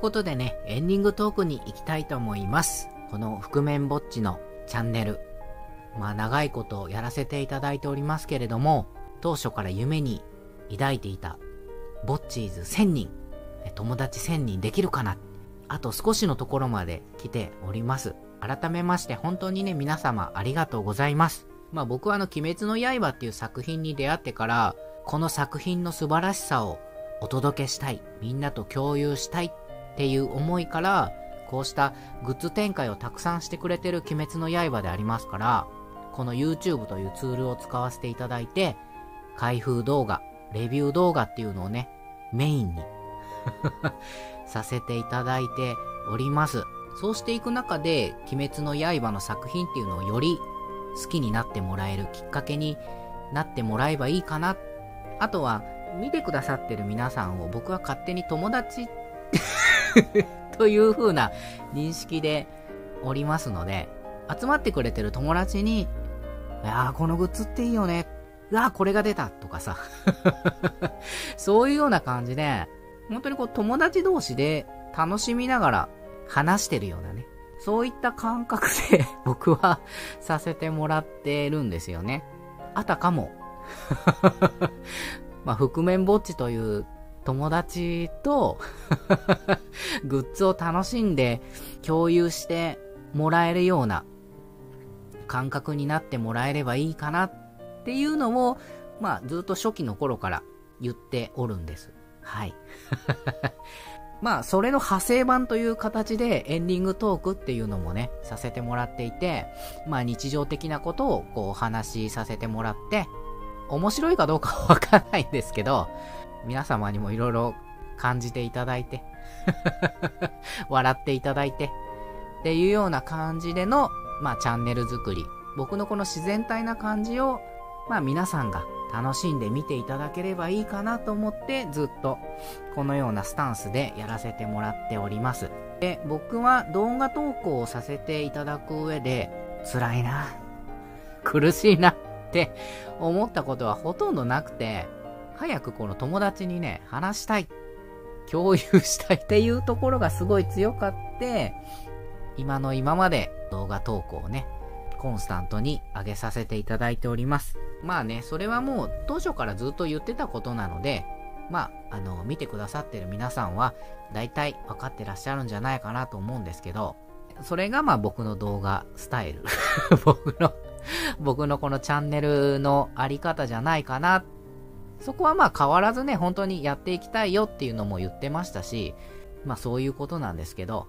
ことでね、エンディングトークに行きたいと思います。この覆面ぼっちのチャンネル。長いことやらせていただいておりますけれども、当初から夢に抱いていたぼっちーず1000人、友達1000人できるかな。あと少しのところまで来ております。改めまして本当にね、皆様ありがとうございます。僕は鬼滅の刃っていう作品に出会ってから、この作品の素晴らしさをお届けしたい、みんなと共有したいっていう思いから、こうしたグッズ展開をたくさんしてくれてる鬼滅の刃でありますから、この YouTube というツールを使わせていただいて、開封動画、レビュー動画っていうのをね、メインにさせていただいております。そうしていく中で、鬼滅の刃の作品っていうのをより好きになってもらえるきっかけになってもらえばいいかな。あとは、見てくださってる皆さんを僕は勝手に友達という風な認識でおりますので、集まってくれてる友達に、このグッズっていいよね。これが出たとかさ。そういうような感じで、本当に友達同士で楽しみながら話してるようなね。そういった感覚で僕はさせてもらってるんですよね。あたかも。覆面ぼっちという友達とグッズを楽しんで共有してもらえるような感覚になってもらえればいいかなっていうのを、ずっと初期の頃から言っておるんです。はい。それの派生版という形でエンディングトークっていうのもね、させてもらっていて、日常的なことをお話しさせてもらって、面白いかどうかはわからないんですけど、皆様にもいろいろ感じていただいて、笑っていただいて、っていうような感じでの、チャンネル作り。僕のこの自然体な感じを、皆さんが楽しんで見ていただければいいかなと思って、ずっとこのようなスタンスでやらせてもらっております。で、僕は動画投稿をさせていただく上で、辛いな、苦しいなって思ったことはほとんどなくて、早くこの友達にね、話したい、共有したいっていうところがすごい強かって、今まで動画投稿をね、コンスタントに上げさせていただいております。それはもう当初からずっと言ってたことなので、見てくださってる皆さんは大体分かってらっしゃるんじゃないかなと思うんですけど、それが僕の動画スタイル僕のこのチャンネルのあり方じゃないかな。そこは変わらずね、本当にやっていきたいよっていうのも言ってましたし、そういうことなんですけど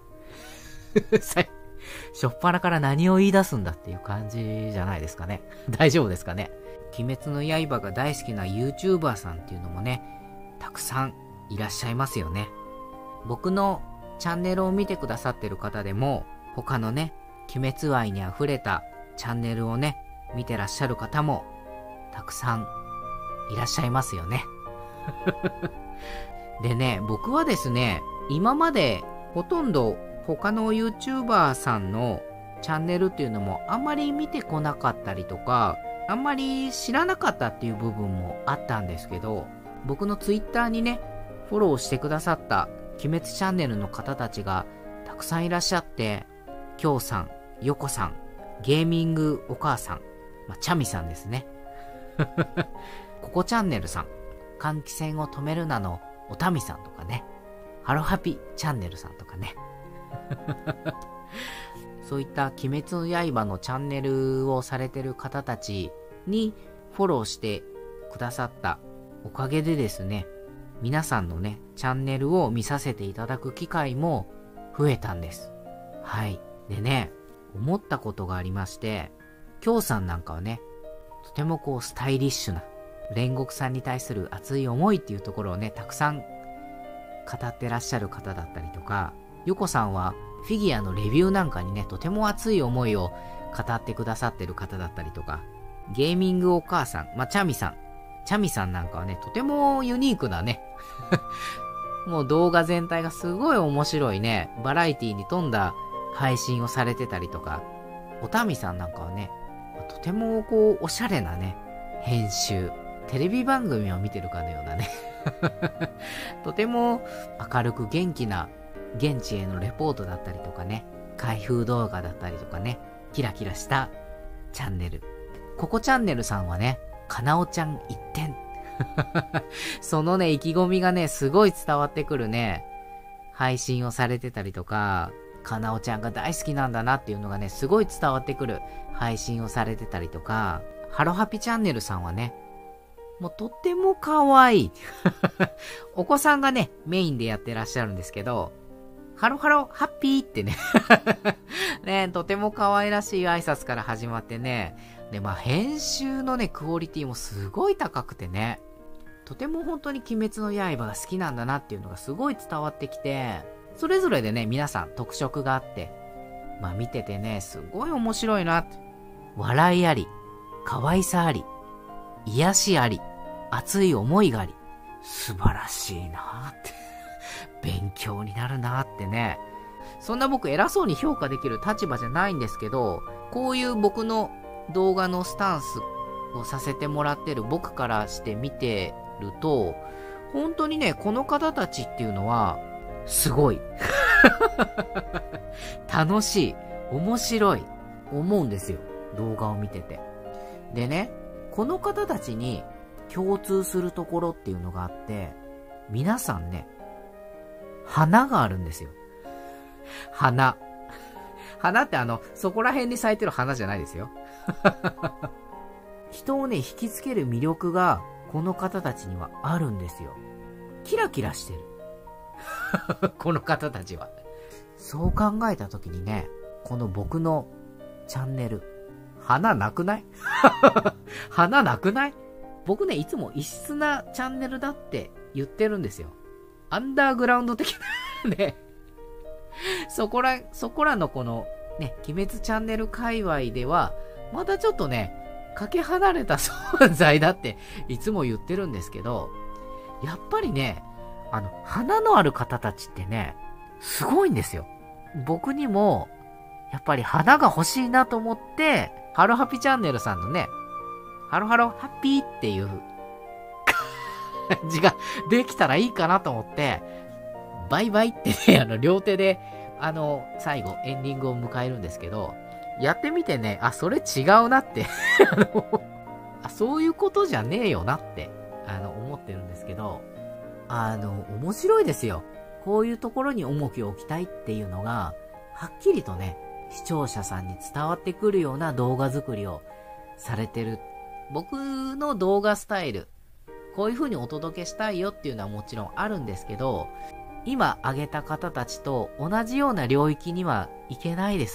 しょっぱなから何を言い出すんだっていう感じじゃないですかね。大丈夫ですかね。鬼滅の刃が大好きな YouTuber さんっていうのもね、たくさんいらっしゃいますよね。僕のチャンネルを見てくださってる方でも、他のね、鬼滅愛に溢れたチャンネルをね、見てらっしゃる方もたくさんいらっしゃいますよね。でね、僕はですね、今までほとんど他の YouTuber さんのチャンネルっていうのもあんまり見てこなかったりとか、あんまり知らなかったっていう部分もあったんですけど、僕の Twitter にね、フォローしてくださった鬼滅チャンネルの方たちがたくさんいらっしゃって、きょうさん、よこさん、ゲーミングお母さん、チャミさんですね。ここチャンネルさん、換気扇を止めるなのおたみさんとかね、ハロハピチャンネルさんとかね。そういった鬼滅の刃のチャンネルをされてる方たちにフォローしてくださったおかげでですね、皆さんのね、チャンネルを見させていただく機会も増えたんです。はい。でね、思ったことがありまして、きょうさんなんかはね、とてもスタイリッシュな煉獄さんに対する熱い思いっていうところをね、たくさん語ってらっしゃる方だったりとか、よこさんはフィギュアのレビューなんかにね、とても熱い思いを語ってくださってる方だったりとか、ゲーミングお母さん、チャミさんなんかはね、とてもユニークなね、もう動画全体がすごい面白いね、バラエティに富んだ配信をされてたりとか、おたみさんなんかはね、とてもおしゃれなね、編集、テレビ番組を見てるかのようなね、とても明るく元気な現地へのレポートだったりとかね、開封動画だったりとかね、キラキラしたチャンネル。ここチャンネルさんはね、かなおちゃん一点。そのね、意気込みがね、すごい伝わってくるね、配信をされてたりとか、かなおちゃんが大好きなんだなっていうのがね、すごい伝わってくる配信をされてたりとか、ハロハピチャンネルさんはね、もうとっても可愛い。お子さんがね、メインでやってらっしゃるんですけど、ハロハロハッピーってね、ね、とても可愛らしい挨拶から始まってね、で、まあ編集のね、クオリティもすごい高くてね、とても本当に鬼滅の刃が好きなんだなっていうのがすごい伝わってきて、それぞれでね、皆さん特色があって、まあ見ててね、すごい面白いなって。笑いあり、可愛さあり、癒しあり、熱い思いがあり、素晴らしいなって。勉強になるなってね。そんな僕偉そうに評価できる立場じゃないんですけど、こういう僕の動画のスタンスをさせてもらってる僕からして見てると、本当にね、この方たちっていうのは、すごい。楽しい。面白い。思うんですよ。動画を見てて。でね、この方たちに共通するところっていうのがあって、皆さんね、花があるんですよ。花。花ってそこら辺に咲いてる花じゃないですよ。人をね、引きつける魅力が、この方たちにはあるんですよ。キラキラしてる。この方たちは。そう考えたときにね、この僕のチャンネル、花なくない？花なくない？僕ね、いつも異質なチャンネルだって言ってるんですよ。アンダーグラウンド的なね、そこらのこのね、鬼滅チャンネル界隈では、またちょっとね、かけ離れた存在だっていつも言ってるんですけど、やっぱりね、花のある方たちってね、すごいんですよ。僕にも、やっぱり花が欲しいなと思って、ハロハピチャンネルさんのね、ハロハロハッピーっていう感じができたらいいかなと思って、バイバイってね、両手で、最後エンディングを迎えるんですけど、やってみてね、あ、それ違うなってそういうことじゃねえよなって、思ってるんですけど、面白いですよ。こういうところに重きを置きたいっていうのが、はっきりとね、視聴者さんに伝わってくるような動画作りをされてる。僕の動画スタイル、こういう風にお届けしたいよっていうのはもちろんあるんですけど、今挙げた方たちと同じような領域にはいけないです。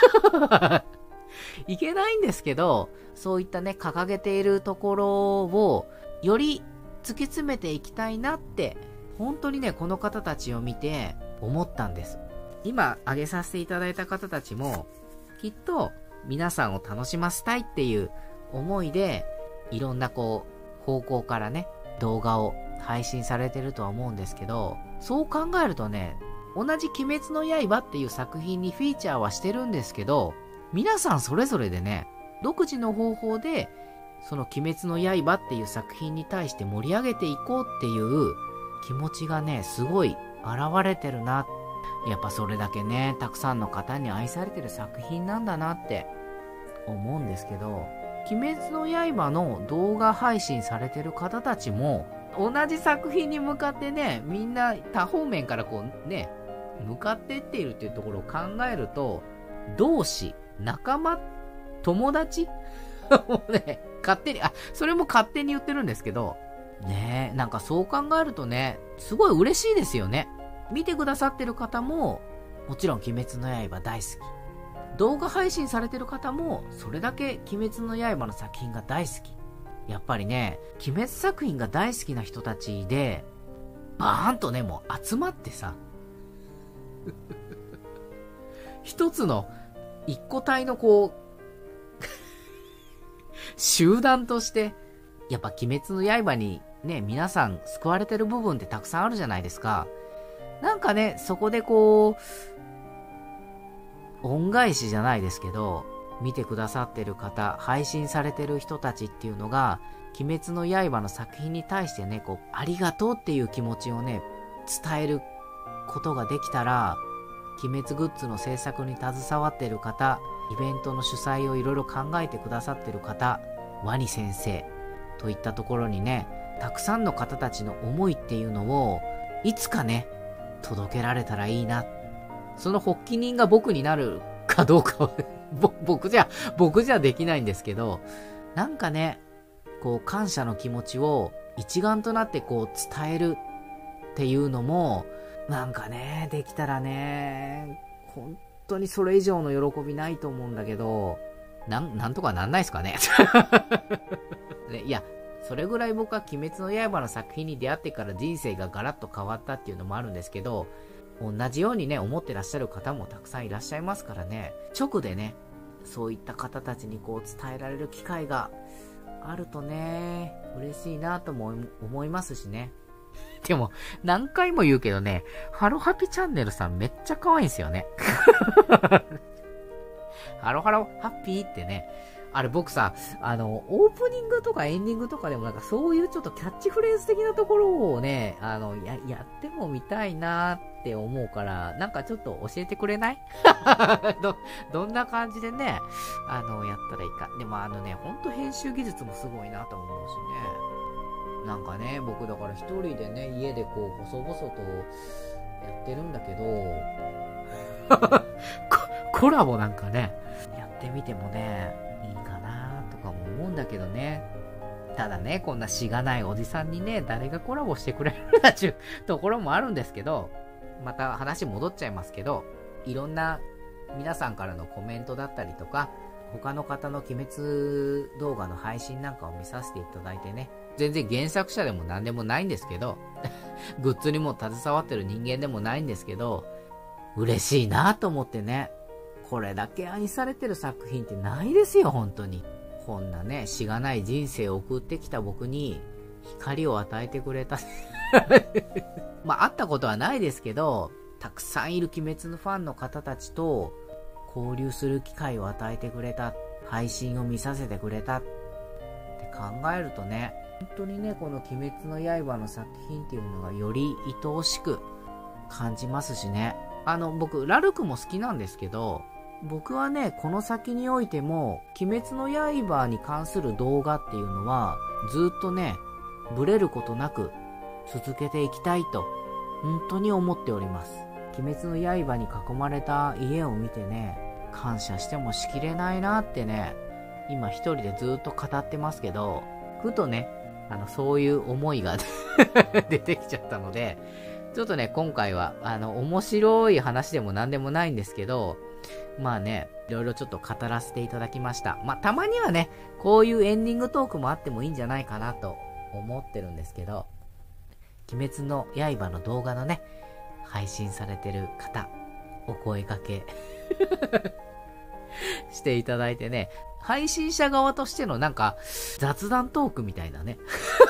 いけないんですけど、そういったね、掲げているところをより突き詰めていきたいなって、本当にね、この方たちを見て思ったんです。今挙げさせていただいた方たちも、きっと皆さんを楽しませたいっていう思いで、いろんな方向からね、動画を配信されてるとは思うんですけど、そう考えるとね、同じ鬼滅の刃っていう作品にフィーチャーはしてるんですけど、皆さんそれぞれでね、独自の方法で、その鬼滅の刃っていう作品に対して盛り上げていこうっていう気持ちがね、すごい現れてるな。やっぱそれだけね、たくさんの方に愛されてる作品なんだなって思うんですけど、鬼滅の刃の動画配信されてる方たちも、同じ作品に向かってね、みんな多方面からこうね、向かっていっているっていうところを考えると、同志、仲間、友達もうね、勝手に、それも勝手に言ってるんですけど、ねえ、なんかそう考えるとね、すごい嬉しいですよね。見てくださってる方も、もちろん鬼滅の刃大好き。動画配信されてる方も、それだけ鬼滅の刃の作品が大好き。やっぱりね、鬼滅作品が大好きな人たちで、バーンとね、もう集まってさ、一つの、一個体のこう、集団として、やっぱ鬼滅の刃にね、皆さん救われてる部分ってたくさんあるじゃないですか。なんかね、そこでこう、恩返しじゃないですけど、見てくださってる方、配信されてる人たちっていうのが、鬼滅の刃の作品に対してね、こう、ありがとうっていう気持ちをね、伝えることができたら、鬼滅グッズの制作に携わっている方、イベントの主催をいろいろ考えてくださっている方、ワニ先生といったところにね、たくさんの方たちの思いっていうのをいつかね、届けられたらいいな。その発起人が僕になるかどうかは僕じゃできないんですけど、なんかね、こう感謝の気持ちを一丸となってこう伝えるっていうのも、なんかね、できたらね、本当にそれ以上の喜びないと思うんだけど、なんとかなんないですかね。いや、それぐらい僕は鬼滅の刃の作品に出会ってから人生がガラッと変わったっていうのもあるんですけど、同じようにね、思ってらっしゃる方もたくさんいらっしゃいますからね、直でね、そういった方たちにこう伝えられる機会があるとね、嬉しいなとも思いますしね。でも、何回も言うけどね、ハロハピチャンネルさんめっちゃ可愛いんですよね。ハロハロハッピーってね、あれ僕さ、オープニングとかエンディングとかでもなんかそういうちょっとキャッチフレーズ的なところをね、やってもみたいなって思うから、なんかちょっと教えてくれない？どんな感じでね、やったらいいか。でもほんと編集技術もすごいなと思うしね。なんかね、僕だから一人でね、家でこう、細々とやってるんだけど、コラボなんかね、やってみてもね、いいかなとかも思うんだけどね。ただね、こんなしがないおじさんにね、誰がコラボしてくれるんだっていうところもあるんですけど、また話戻っちゃいますけど、いろんな皆さんからのコメントだったりとか、他の方の鬼滅動画の配信なんかを見させていただいてね、全然原作者でも何でもないんですけど、グッズにも携わってる人間でもないんですけど、嬉しいなと思ってね、これだけ愛されてる作品ってないですよ、本当に。こんなね、しがない人生を送ってきた僕に光を与えてくれた。まあ、会ったことはないですけど、たくさんいる鬼滅のファンの方たちと交流する機会を与えてくれた、配信を見させてくれたって考えるとね、本当にね、この鬼滅の刃の作品っていうのがより愛おしく感じますしね。僕、ラルクも好きなんですけど、僕はね、この先においても、鬼滅の刃に関する動画っていうのは、ずっとね、ブレることなく続けていきたいと、本当に思っております。鬼滅の刃に囲まれた家を見てね、感謝してもしきれないなってね、今一人でずっと語ってますけど、ふとね、そういう思いが出てきちゃったので、ちょっとね、今回は、面白い話でも何でもないんですけど、まあね、いろいろちょっと語らせていただきました。まあ、たまにはね、こういうエンディングトークもあってもいいんじゃないかなと思ってるんですけど、鬼滅の刃の動画のね、配信されてる方、お声掛けしていただいてね、配信者側としてのなんか、雑談トークみたいなね。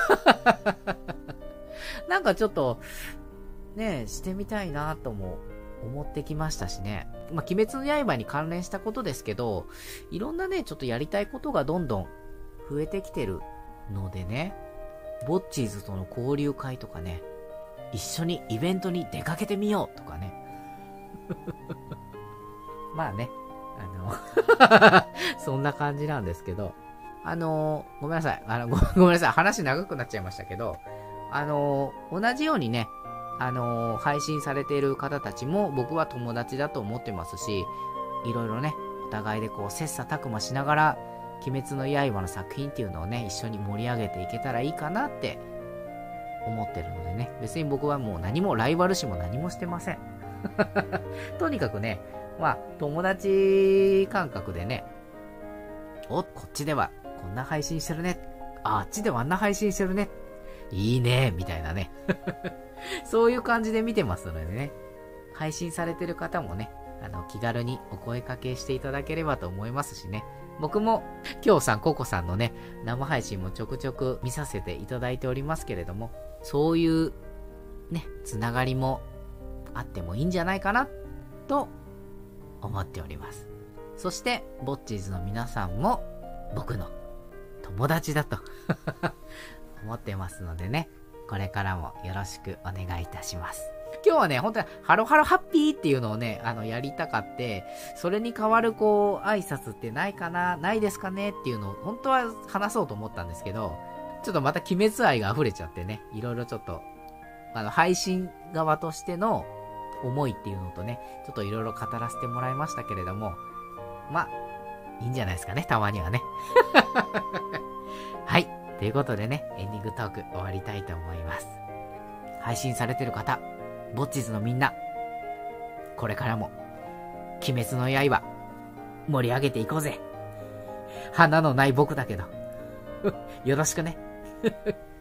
なんかちょっと、ね、してみたいなとも思ってきましたしね。まあ、鬼滅の刃に関連したことですけど、いろんなね、ちょっとやりたいことがどんどん増えてきてるのでね、ボッチーズとの交流会とかね、一緒にイベントに出かけてみようとかね。まあね、そんな感じなんですけど、ごめんなさい。ごめんなさい。話長くなっちゃいましたけど、同じようにね、配信されている方たちも僕は友達だと思ってますし、いろいろね、お互いでこう切磋琢磨しながら、鬼滅の刃の作品っていうのをね、一緒に盛り上げていけたらいいかなって思ってるのでね、別に僕はもう何もライバル視も何もしてません。とにかくね、まあ、友達感覚でね、こっちではこんな配信してるね。あっちではあんな配信してるね。いいね、みたいなね。そういう感じで見てますのでね。配信されてる方もね、気軽にお声掛けしていただければと思いますしね。僕も、きょうさん、ココさんのね、生配信もちょくちょく見させていただいておりますけれども、そういう、ね、つながりもあってもいいんじゃないかな、と思っております。そして、ボッチーズの皆さんも、僕の友達だと思ってますのでね、これからもよろしくお願いいたします。 今日はね、本当にハロハロハッピーっていうのをね、やりたかって、それに代わるこう、挨拶ってないかな、ないですかねっていうのを、本当は話そうと思ったんですけど、ちょっとまた鬼滅愛が溢れちゃってね、いろいろちょっと、配信側としての思いっていうのとね、ちょっといろいろ語らせてもらいましたけれども、まあ、いいんじゃないですかね、たまにはね。はい。ということでね、エンディングトーク終わりたいと思います。配信されてる方、ボッチズのみんな、これからも、鬼滅の刃、盛り上げていこうぜ。花のない僕だけど、よろしくね。